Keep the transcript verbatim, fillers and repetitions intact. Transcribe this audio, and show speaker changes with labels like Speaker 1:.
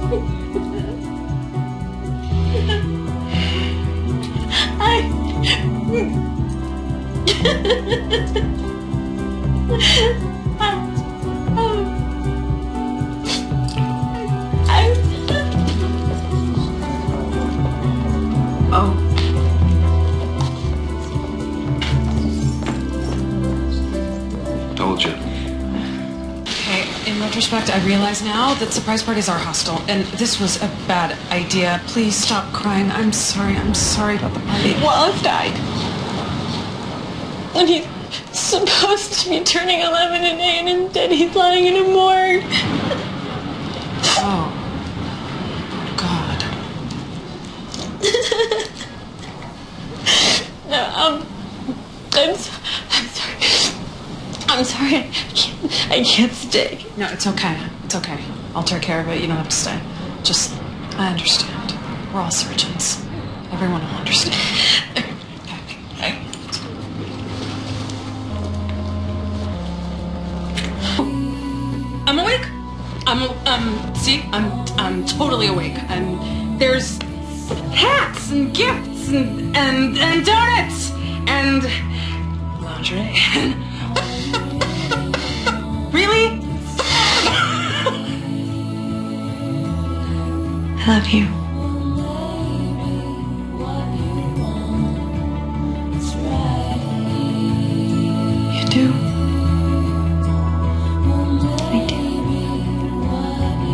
Speaker 1: Oh.
Speaker 2: Told you.
Speaker 1: Okay, in retrospect, I realize now that surprise parties are hostile, and this was a bad idea. Please stop crying. I'm sorry. I'm sorry about the party.
Speaker 3: Wallace died. And he's supposed to be turning eleven today, and instead he's lying in a morgue.
Speaker 1: Oh. God.
Speaker 3: No, um, I'm, so, I'm sorry. I'm sorry. I can't, I can't stay.
Speaker 1: No, it's okay. It's okay. I'll take care of it. You don't have to stay. Just, I understand. We're all surgeons. Everyone will understand. Okay.
Speaker 4: I'm awake. I'm um. See, I'm I'm totally awake. And there's hats and gifts and and and donuts and lingerie. Really?
Speaker 3: I love you.